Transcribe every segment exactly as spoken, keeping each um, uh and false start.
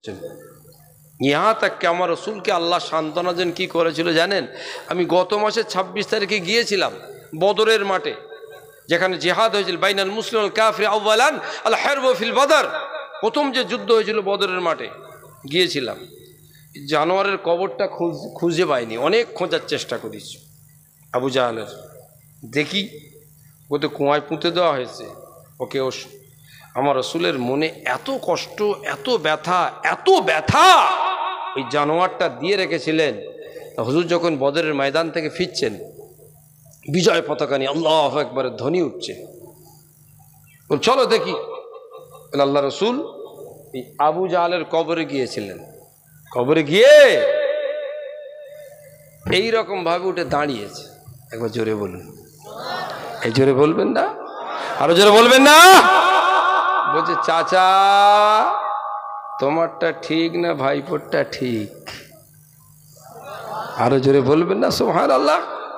यहाँ तक कि আমার রসুলকে আল্লাহ সান্ত্বনা দেন কি করেছিল জানেন? আমি গত মাসের ছাব্বিশ তারিখে গিয়েছিলাম বদরের মাঠে, যেখানে জিহাদ হয়েছিল বাইনাল মুসলিম ওয়াল কাফির আউয়ালান আল হারব ফিল বদর, প্রথম যে যুদ্ধ হয়েছিল বদরের মাঠে গিয়েছিলাম। জানোয়ারের কবরটা খুঁজে পাইনি, অনেক খোঁজার চেষ্টা করেছি আবু জাহালের। দেখি ওতে কুয়ায় পুঁতে দেওয়া হয়েছে ওকে। ও আমার রসুলের মনে এত কষ্ট, এত ব্যথা, এত ব্যথা ওই জানোয়ারটা দিয়ে রেখেছিলেন। হুজুর যখন বদরের ময়দান থেকে ফিরছেন, বিজয় পতাকা নিয়ে আল্লাহু আকবার ধ্বনি উঠছে, বল চলো দেখি। আল্লাহ রসুল এই আবু জাহালের কবরে গিয়েছিলেন। কবরে গিয়ে এইরকম ভাবে উঠে দাঁড়িয়েছে। একবার জোরে বলুন, এই জোরে বলবেন না, আরো জোরে বলবেন না। বলছে চাচা তোমারটা ঠিক না ভাইপোরটা ঠিক? আরো জোরে বলবেন না সুবহানাল্লাহ।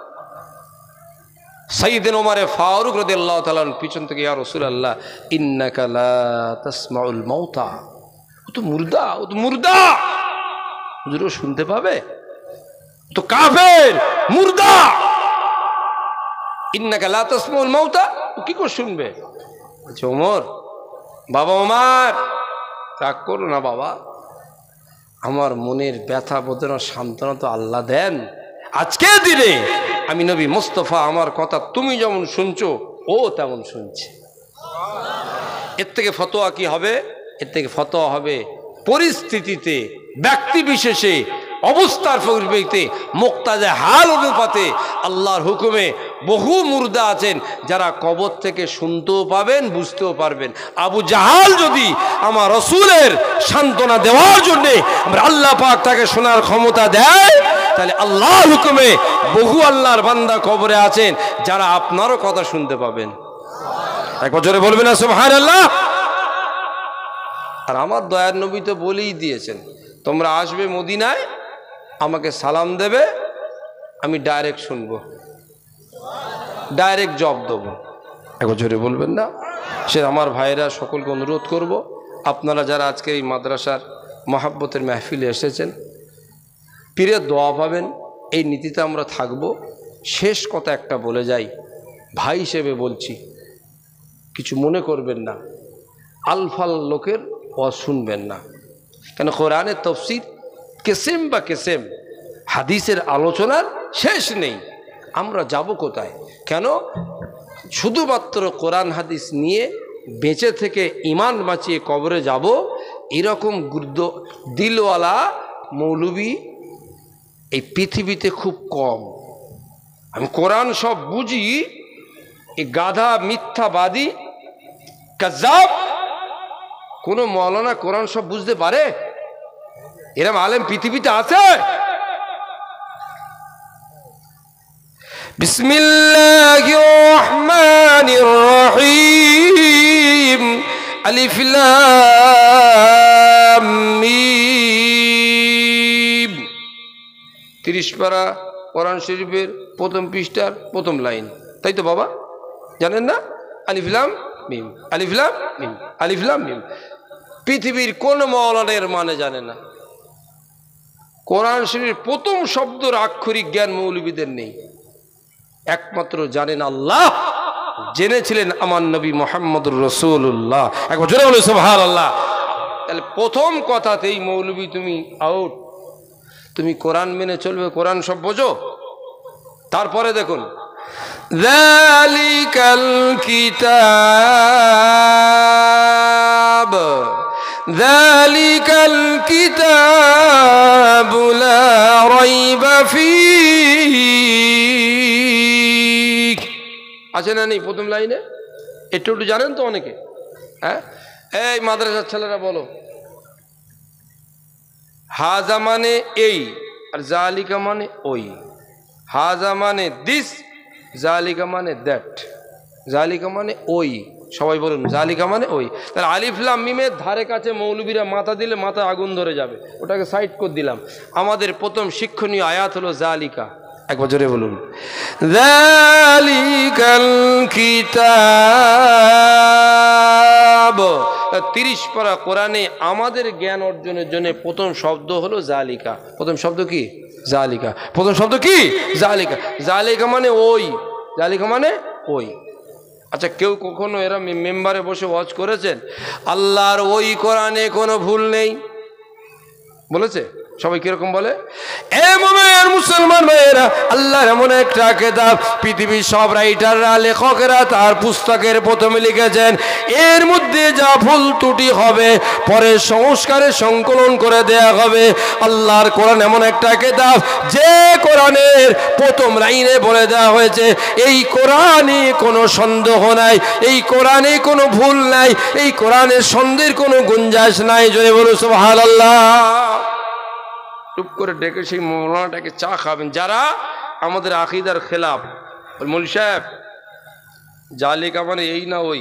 সাইয়েদনা ওমর ফারুক রাদিয়াল্লাহু তাআলা পিছন থেকে ইয়া রাসূলুল্লাহ ইন্নাকা লা তাসমাউল মাউতা, ও তো মুর্দা, ও তো মুর্দা, হুজুরও শুনতে পাবে, তো কাফের মুর্দা। ইন্নাকা লা তাসমাউল মাউতা, ও কি করে শুনবে? বলছে ওমর, বাবা ওমর রাগ করো না বাবা, আমার মনের ব্যথা বেদনা সান্ত্বনা তো আল্লাহ দেন। আজকে দিনে আমি নবী মুস্তাফা, আমার কথা তুমি যেমন শুনছো ও তেমন শুনছে। এর থেকে ফতোয়া কি হবে? এর থেকে ফতোয়া হবে পরিস্থিতিতে, ব্যক্তি বিশেষে, অবস্থার পরিপ্রেক্ষিতে, মুক্তাজে হাল অনুপাতে আল্লাহর হুকুমে বহু মুর্দা আছেন যারা কবর থেকে শুনতেও পাবেন, বুঝতেও পারবেন। আবু জাহাল যদি আমার রসুলের সান্ত্বনা দেওয়ার জন্য আল্লাহ পাক তাকে শোনার ক্ষমতা দেয়, তাহলে আল্লাহর হুকুমে বহু আল্লাহর বান্দা কবরে আছেন যারা আপনারও কথা শুনতে পাবেন। একবার জোরে বলবেন না সুবহানাল্লাহ। আর আমার দয়ার নবী তো বলেই দিয়েছেন, তোমরা আসবে মদিনায়, আমাকে সালাম দেবে, আমি ডাইরেক্ট শুনবো, ডাইরেক্ট জব দেবো। একবার জোরে বলবেন না। সে আমার ভাইরা সকলকে অনুরোধ করব, আপনারা যারা আজকে এই মাদ্রাসার মহাব্বতের মাহফিলে এসেছেন, পীরের দোয়া পাবেন, এই নীতিতে আমরা থাকব। শেষ কথা একটা বলে যাই, ভাই হিসেবে বলছি, কিছু মনে করবেন না, আলফাল লোকের ও শুনবেন না। কেন কোরআনের তাফসীর কেসেম বা কেসেম, হাদিসের আলোচনার শেষ নেই। আমরা যাব কোথায়? কেন শুধুমাত্র কোরআন হাদিস নিয়ে বেঁচে থেকে ইমান বাঁচিয়ে কবরে যাব, এরকম গুরুদ দিলওয়ালা মৌলবী এই পৃথিবীতে খুব কম। আমি কোরআন সব বুঝি, এই গাধা মিথ্যাবাদী কাজ্জাব কোন মৌলানা কোরআন সব বুঝতে পারে? এরকম আলেম পৃথিবীতে আছে? বিসমিল্লাহির রহমানির রহিম, আলিফ লাম মিম। তিরিশ পারা কোরআন শরীফের প্রথম পৃষ্ঠার প্রথম লাইন, তাই তো বাবা? জানেন না? আলিফ লাম মিম, আলিফ লাম মিম, আলিফ লাম মিম। পৃথিবীর কোন মৌলানার মানে জানে না। কোরআন শরীফের প্রথম শব্দের আক্ষরিক জ্ঞান মৌলবীদের নেই, একমাত্র জানেন আল্লাহ, জেনেছিলেন আমার নবী মুহাম্মদুর রাসূলুল্লাহ। একবার জোরে বলো সুবহানাল্লাহ। তাহলে প্রথম কথাতেই মৌলবী তুমি আউট। তুমি কোরআন মেনে চলবে, কোরআন সব বোঝো। তারপরে দেখুন, যালিকাল কিতাব, যালিকাল কিতাবু লা রাইবা ফীহি। আছে না নেই প্রথম লাইনে? একটু একটু জানেন তো অনেকে। হ্যাঁ, এই মাদ্রাসার ছেলেরা বলো, হাজা মানে এই, আর জালিকা মানে ওই। হাজা মানে দিস, জালিকা মানে দ্যাট। জালিকা মানে ওই, সবাই বলুন জালিকা মানে ওই। তাহলে আলিফ লাম মিমের ধারে কাছে মৌলবীরা মাথা দিলে মাথায় আগুন ধরে যাবে, ওটাকে সাইড করে দিলাম। আমাদের প্রথম শিক্ষণীয় আয়াত হলো জালিকা। একবার জোরে বলুন, জালিকাল কিতাব। তিরিশ পারা কোরআনে আমাদের জ্ঞান অর্জনের জন্য প্রথম শব্দ হলো জালিকা। প্রথম শব্দ কি? জালিকা। প্রথম শব্দ কি? জালিকা। জালিকা মানে ওই, জালিকা মানে ওই। আচ্ছা, কেউ কখনো এরা মেম্বারে বসে ওয়াজ করেছেন আল্লাহর ওই কোরআনে কোনো ভুল নেই বলেছে? সবাই কিরকম বলে? এ মুমিন মুসলমান ভাইয়েরা, আল্লাহর এমন একটা কিতাব পৃথিবীর সব রাইটাররা, লেখকেরা তার পুস্তকের প্রথমে লিখেছেন এর মধ্যে যা ভুল ত্রুটি হবে পরে সংস্কারে সংকলন করে দেয়া হবে। আল্লাহর কোরআন এমন একটা কিতাব যে কোরআনের প্রথম লাইনে বলে দেওয়া হয়েছে এই কোরআনে কোনো সন্দেহ নাই, এই কোরআনে কোনো ভুল নাই, এই কোরআনের সন্দেহের কোনো গুঞ্জাইশ নাই। জোরে বলো সুবহানাল্লাহ। টুপ করে ডেকে সেই মৌলানাটাকে চা খাবেন যারা আমাদের আকিদার খেলাফ। মৌলভী সাহেব, জালিকা মানে এই না ওই?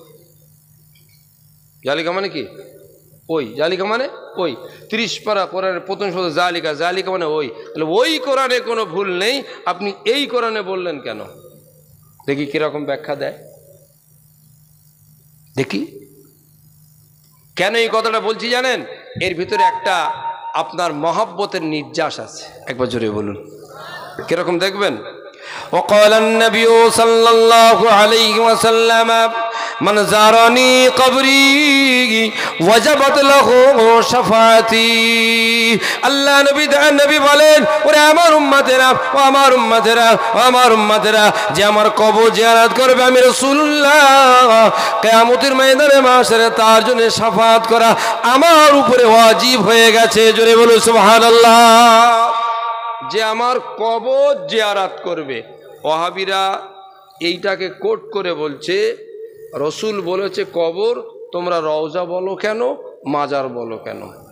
জালিকা মানে কি? ওই। জালিকা মানে ওই। ত্রিশ পারা কোরআনের প্রথম শব্দ জালিকা, জালিকা মানে ওই। তাহলে ওই কোরআনে কোনো ভুল নেই, আপনি এই কোরআনে বললেন কেন? দেখি কিরকম ব্যাখ্যা দেয়, দেখি কেন এই কথাটা বলছি জানেন? এর ভিতরে একটা আপনার মহব্বতের নির্যাস আছে। একবার জোরে বলুন কিরকম দেখবেন। وقال النبي صلى الله عليه وسلم من زارني قبري وجبت له شفاعتي। আল্লাহ নবী নবী বলেন, ওরে আমার উম্মতেরা, ও আমার উম্মতেরা, ও আমার উম্মতেরা, যে আমার কবর জিয়ারত করবে আমি রাসূলুল্লাহ কিয়ামতের ময়দানে মাশরে তার জন্য শাফাআত করা আমার উপরে ওয়াজিব হয়ে গেছে। জোরে বলুন সুবহানাল্লাহ। যে আমার কবর জিয়ারত করবে। ওয়াহাবিরা এইটাকে কোট করে বলছে রসুল বলেছে কবর, তোমরা রওজা বলো কেন, মাজার বলো কেন?